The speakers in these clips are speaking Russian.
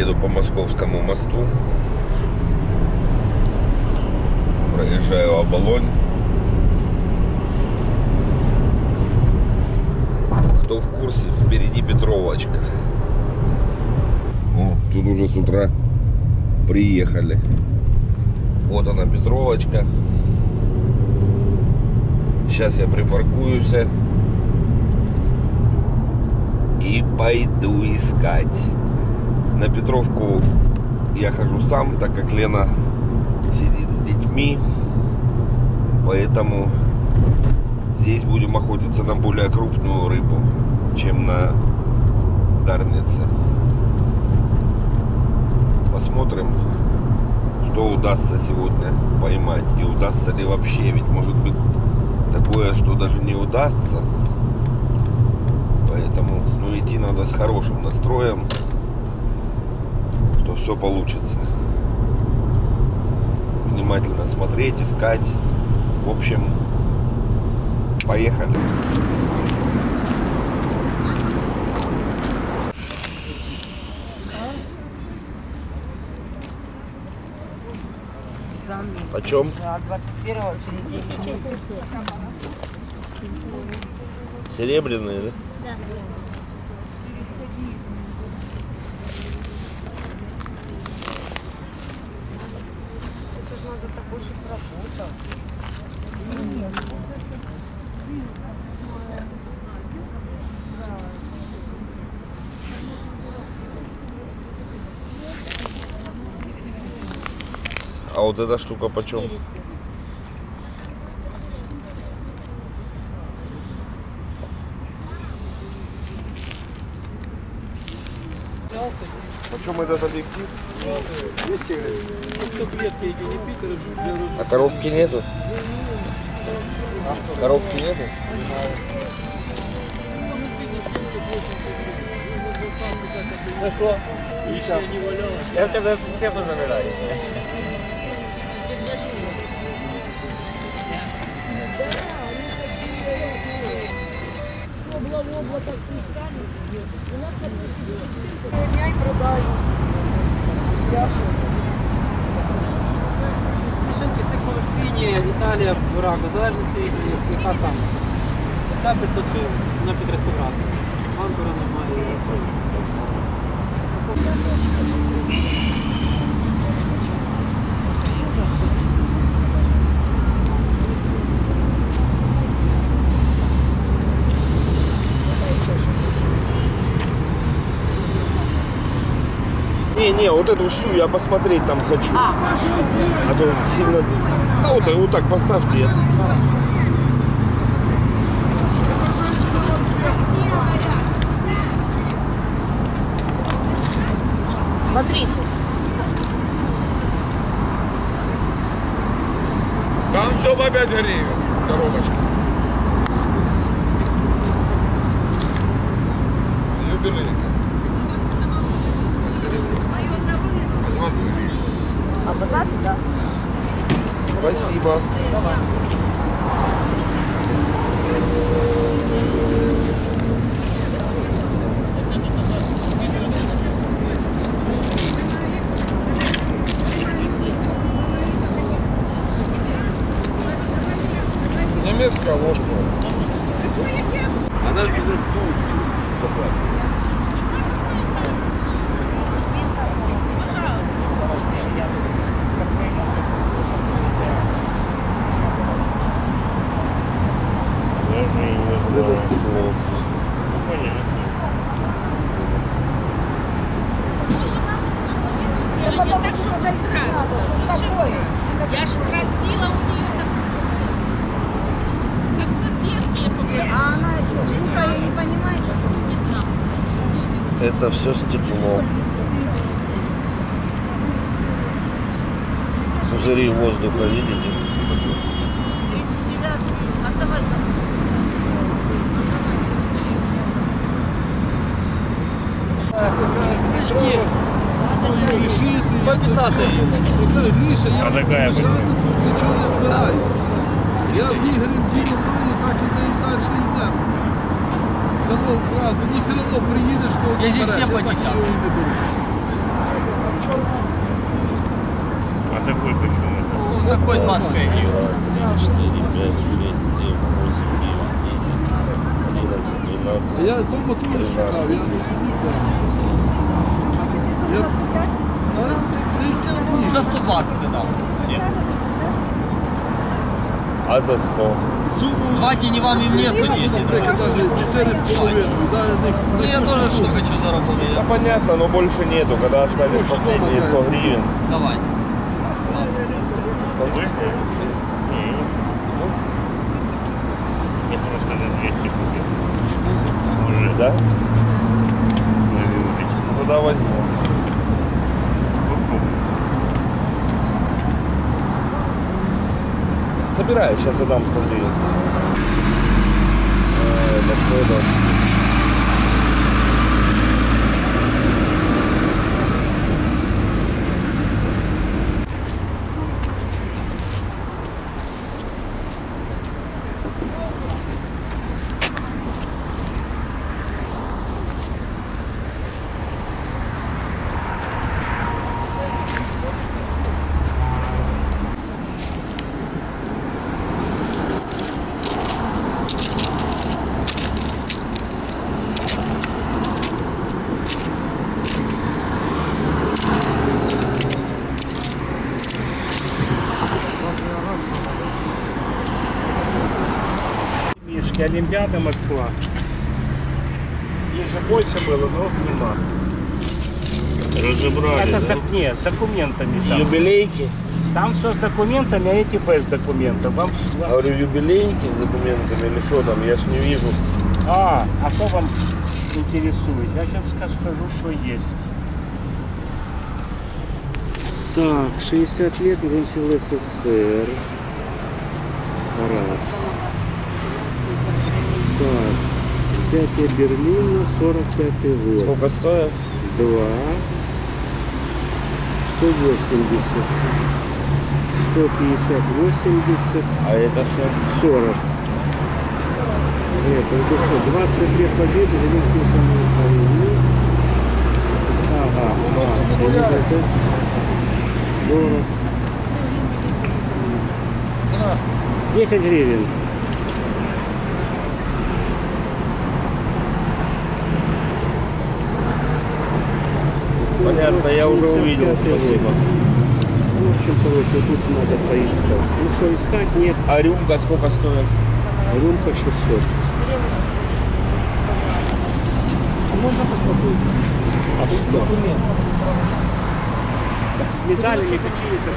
еду по Московскому мосту. Проезжаю Оболонь. Кто в курсе, впереди Петровочка. О, тут уже с утра приехали. Вот она, Петровочка. Сейчас я припаркуюсь и пойду искать. На Петровку я хожу сам, так как Лена сидит с детьми. Поэтому здесь будем охотиться на более крупную рыбу, чем на Дарнице. Посмотрим, что удастся сегодня поймать. И удастся ли вообще. Ведь может быть такое, что даже не удастся. Поэтому идти надо с хорошим настроем, что все получится. Внимательно смотреть, искать. В общем, поехали. Почем? 21-го через 10 дней. Серебряные, да? Да. Это же надо такой же работать. А вот эта штука почем? 400. Почем этот объектив? 200 гривен. А коробки нету? Коробки нету? Ну что? Я тебе все позабираю. Машинки всі колекційні, Італія, Бурако, в залежності яка саме. Це 500 гривень, вона під реставрацію. Анкора немає. Не, вот эту всю я посмотреть там хочу. А, хорошо. А то сильно... Да вот так поставьте. По 30. Там все по 5 гривен, коробочка. Юбилейка. По серебру. По 20 гривен. А по 20, да? Спасибо. Немецкая ложка. Она же тут заплатит. Я ж просила у нее как соседки, я помню. А она что, умка не понимает, что ли? Это все стекло. Пузыри воздуха, видите? 39, отдавай там. По 15. А такая нічого не збирається. Я з Ігорем ділом так і ми далі йдемо. Замов разу, мені все одно приїдеш, коли Я здесь все по 10. какой 20 гривен? 4, 5, 6, 7, 8, 9, 10, 11, 12, Я дома тоже шукав, я не сидів там. За 120 я дам. Всем. а за 100? Давайте не вам и мне 110. Даже 4,5. Ну я тоже что хочу заработать. Да понятно, но больше нету, когда остались последние 100 гривен. Давайте. Ладно. Я просто за 200 купил. Уже, да? Ну, туда возьму. Собираю, сейчас я дам 100 гривен. Это Олимпиада Москва. Их же больше было, но нема. разобрали, Это да? нет, с документами там. Юбилейки? Там все с документами, а эти без документов. Вам... Говорю, юбилейки с документами или что там, я ж не вижу. А что вам интересует? Я сейчас скажу, что есть. Так, 60 лет венчил СССР. Раз. Так, взятие Берлина, 45-й год. Сколько стоит? 2. 180. 150, 80. А это что? 40. Это 20 лет победы Великой Отечественной войны. Ага. Это 40. 10 гривен. Понятно, я уже увидел, спасибо. В общем, короче, тут надо поискать. Ну что, искать нет. А рюмка сколько стоит? Рюмка 600. А можно посмотреть? А что? Документ. Так, с медалями какие-то.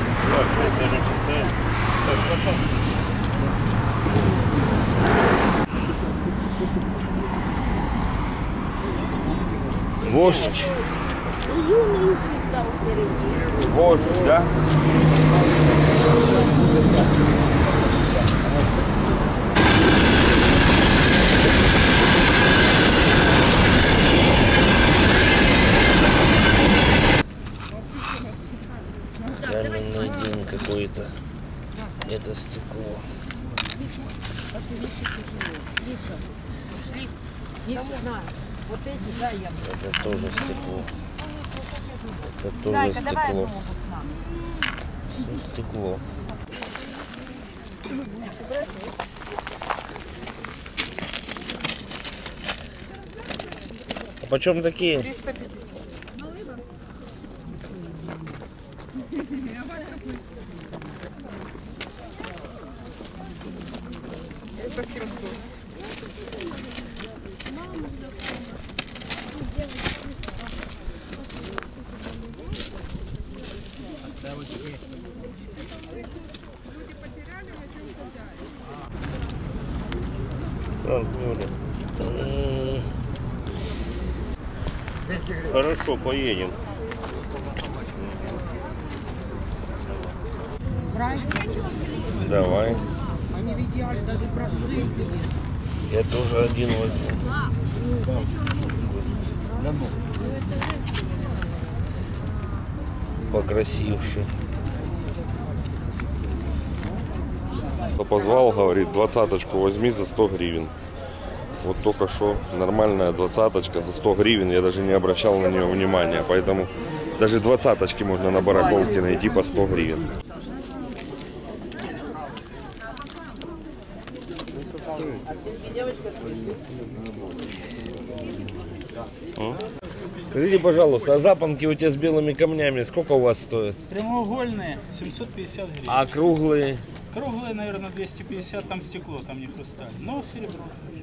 Вождь. Юный всегда впереди. Вождь, да? Каменный день какой-то. Это стекло. Вот эти, да, я. Это тоже стекло. Это тоже Зайка, давай стекло. одну вот нам. Все стекло. А почем такие? 350. Это 700. Хорошо, поедем. Давай. Они в идеале даже прошли. Я тоже один возьму. Покрасивший. Позвал, говорит, 20-очку возьми за 100 гривен. Вот только что нормальная 20-очка за 100 гривен, я даже не обращал на нее внимания, поэтому даже 20-очки можно на барахолке найти по 100 гривен. Скажите, пожалуйста, а запонки у тебя с белыми камнями сколько у вас стоят? Прямоугольные 750 гривен. А круглые? Круглые, наверное, 250, там стекло, там не хрусталь. Но серебро.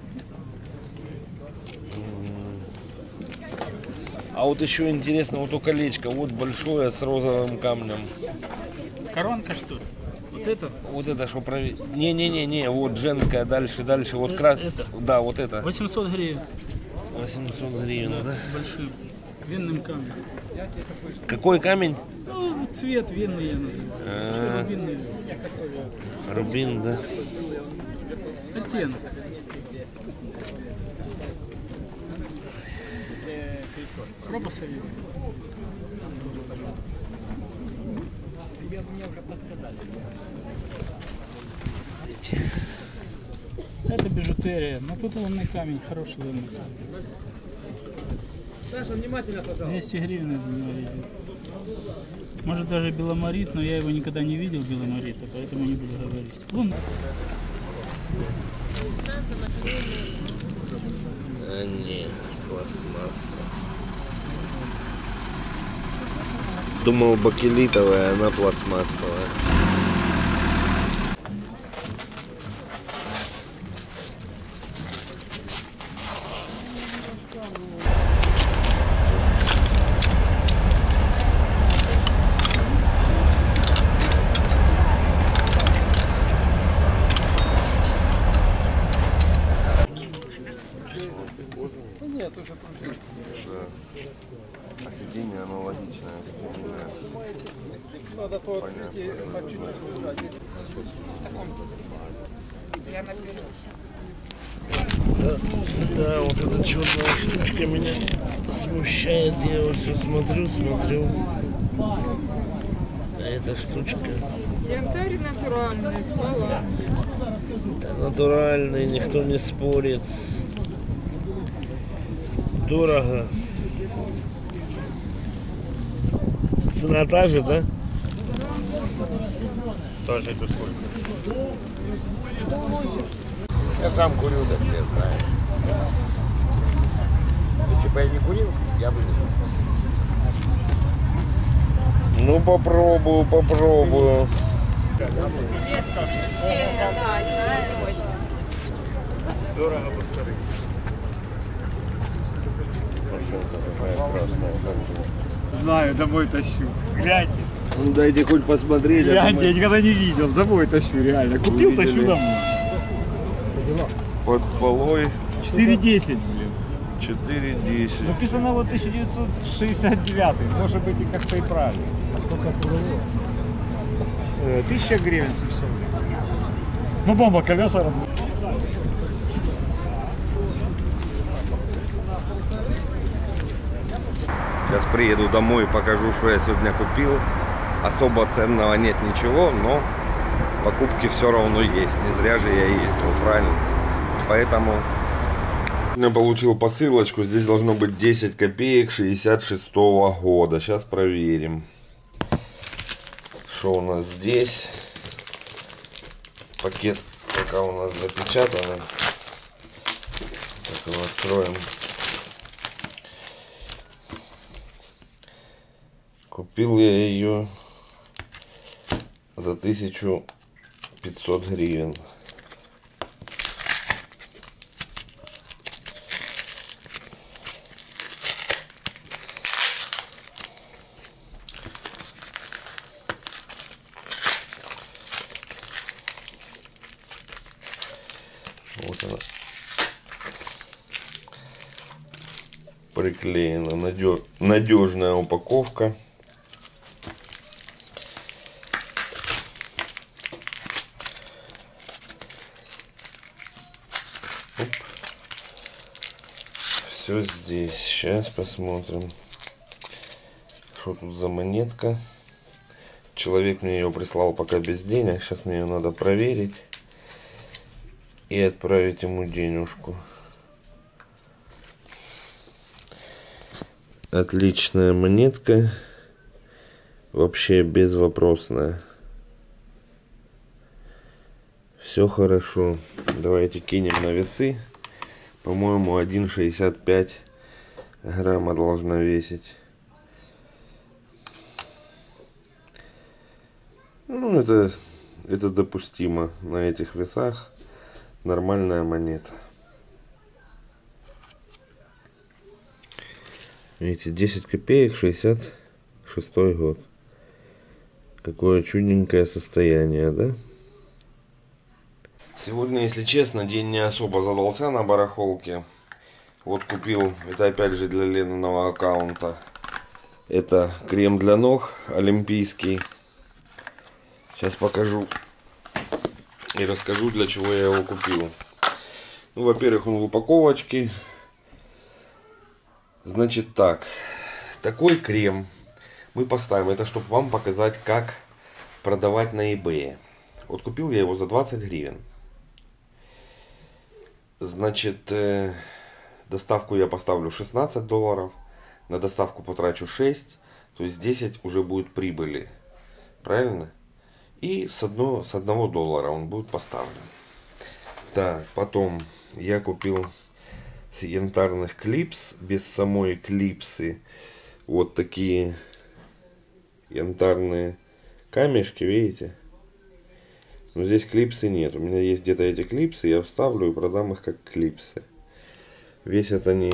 А вот еще интересно, вот у колечко, вот большое с розовым камнем. Коронка, что ли? Вот это? Вот это что проверить? Не, вот женская, дальше, вот крас. Да, вот это. 800 гривен. 800 гривен, да? Большим винным камнем. Какой камень? Ну, цвет винный я называю. Рубинный. Рубин, да. Оттенок. Проба советская. Это бижутерия. Но тут лунный камень, хороший лунный камень. Саша, внимательно, пожалуйста. 200 гривен из него идет. Может даже беломорит, но я его никогда не видел, беломорита, поэтому не буду говорить. Лунный. А нет, пластмасса. Думал бакелитовая, она пластмассовая. А сиденье аналогичное. Надо то открыть по чуть-чуть. Да, вот эта черная штучка меня смущает. Я вот все смотрю. А эта штучка... Янтарь натуральный, смола. Да, натуральный, никто не спорит. Дорого. Цена та же, да? Тоже это сколько? Я сам курю, так я знаю. Если бы я не курил, я бы не знал. Ну попробую. Дорого повторить. Машинка такая красная. Знаю, домой тащу. Гляньте. Ну дайте хоть посмотреть. Гляньте, я никогда не видел. Домой тащу, реально. Купил, Увидели. тащу домой. Под полой 4,10, блин. 4,10. Написано вот 1969. Может быть и как-то и правильно. А сколько было? 1000 гривен 700. Ну бомба, колеса родные. Сейчас приеду домой и покажу, что я сегодня купил. Особо ценного нет ничего, но покупки все равно есть. Не зря же я ездил, правильно? Поэтому я получил посылочку. Здесь должно быть 10 копеек 66-го года. Сейчас проверим, что у нас здесь. Пакет пока у нас запечатанный. Так, его откроем. Купил я ее за 1500 гривен. Вот она приклеена, надежная упаковка. Все здесь. Сейчас посмотрим, что тут за монетка. Человек мне ее прислал пока без денег. Сейчас мне ее надо проверить и отправить ему денежку. Отличная монетка. Вообще безвопросная. Все хорошо. Давайте кинем на весы. По-моему, 1,65 грамма должна весить. Ну, это допустимо на этих весах. Нормальная монета. Видите, 10 копеек, 66 год. Какое чудненькое состояние, да? Сегодня, если честно, день не особо задался на барахолке. Вот купил, это опять же для Лениного аккаунта. Это крем для ног олимпийский. Сейчас покажу и расскажу, для чего я его купил. Ну, во-первых, он в упаковочке. Значит так, такой крем мы поставим. Это чтобы вам показать, как продавать на eBay. Вот купил я его за 20 гривен. Значит, доставку я поставлю $16. На доставку потрачу 6. То есть 10 уже будет прибыли. Правильно? И с $1 он будет поставлен. Так, потом я купил с янтарных клипс, без самой клипсы, вот такие янтарные камешки, видите? Но здесь клипсы нет. У меня есть где-то эти клипсы, я вставлю и продам их как клипсы. Весят они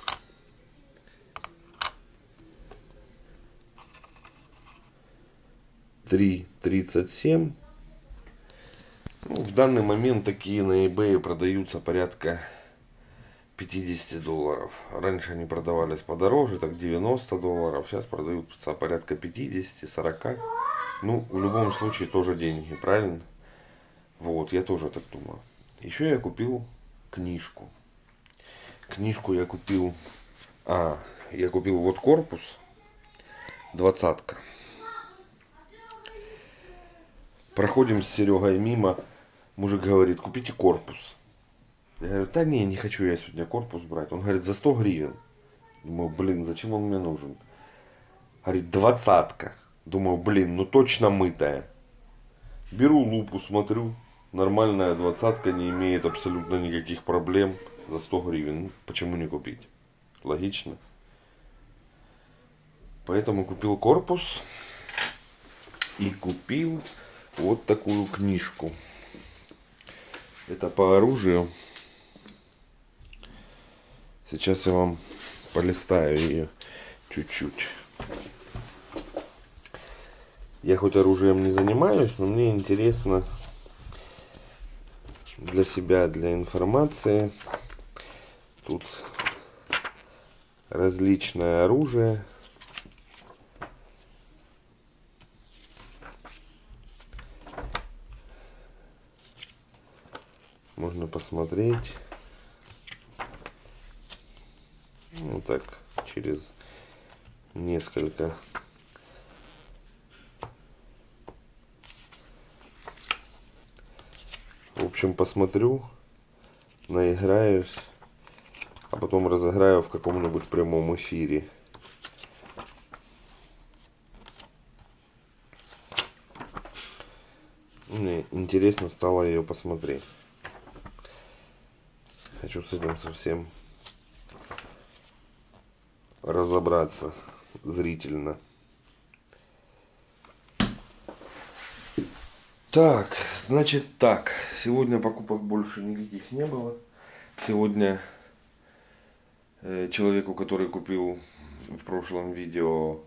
3,37. Ну, в данный момент такие на eBay продаются порядка $50. Раньше они продавались подороже, так $90. Сейчас продаются порядка 50-40. Ну, в любом случае тоже деньги, правильно? Вот, я тоже так думаю. Еще я купил книжку. Книжку я купил... я купил вот корпус. 20-ка. Проходим с Серегой мимо. Мужик говорит, купите корпус. Я говорю, да не хочу я сегодня корпус брать. Он говорит, за 100 гривен. Думаю, блин, зачем он мне нужен? Говорит, 20-ка. Думаю, блин, ну точно мытая. Беру лупу, смотрю. Нормальная 20-ка, не имеет абсолютно никаких проблем. За 100 гривен. Ну, почему не купить? Логично. Поэтому купил корпус. И купил вот такую книжку. Это по оружию. Сейчас я вам полистаю ее чуть-чуть. Я хоть оружием не занимаюсь, но мне интересно для себя, для информации. Тут различное оружие. Можно посмотреть. Вот так, через несколько в общем, посмотрю, наиграюсь, а потом разыграю в каком-нибудь прямом эфире. Мне интересно стало ее посмотреть. Хочу с этим совсем разобраться зрительно. Так, значит так. Сегодня покупок больше никаких не было. Сегодня человеку, который купил в прошлом видео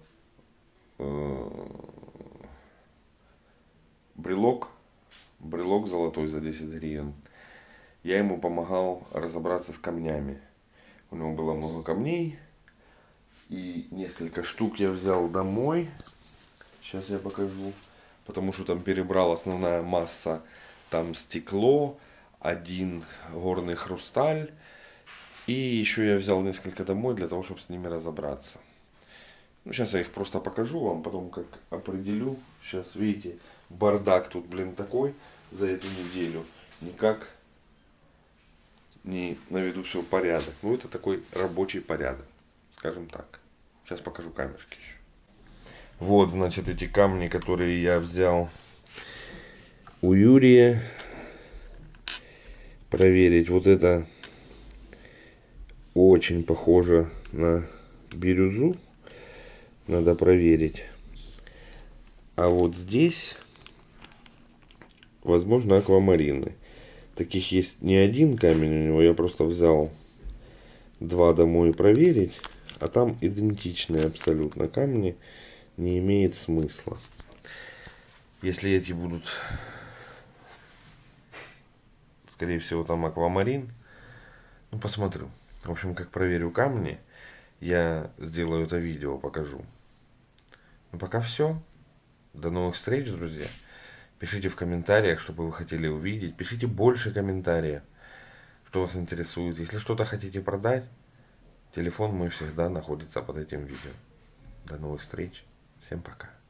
брелок золотой за 10 гривен, я ему помогал разобраться с камнями. У него было много камней. И несколько штук я взял домой. Сейчас я покажу. Потому что там перебрал основная масса. Там стекло, один горный хрусталь. И еще я взял несколько домой для того, чтобы с ними разобраться. Ну, сейчас я их просто покажу вам. Потом как определю. Сейчас видите, бардак тут, блин, такой за эту неделю. Никак не наведу все в порядок. Ну, это такой рабочий порядок. Скажем так. Сейчас покажу камешки еще. Вот, значит, эти камни, которые я взял у Юрия. Проверить. Вот это очень похоже на бирюзу. Надо проверить. А вот здесь, возможно, аквамарины. Таких есть не один камень у него. Я просто взял 2 домой проверить. А там идентичные абсолютно камни. Не имеет смысла. Если эти будут, скорее всего, там аквамарин. Ну, посмотрю. В общем, как проверю камни, я сделаю это видео, покажу. Ну, пока все. До новых встреч, друзья. Пишите в комментариях, что бы вы хотели увидеть. Пишите больше комментариев, что вас интересует. Если что-то хотите продать, телефон мой всегда находится под этим видео. До новых встреч. Всем пока.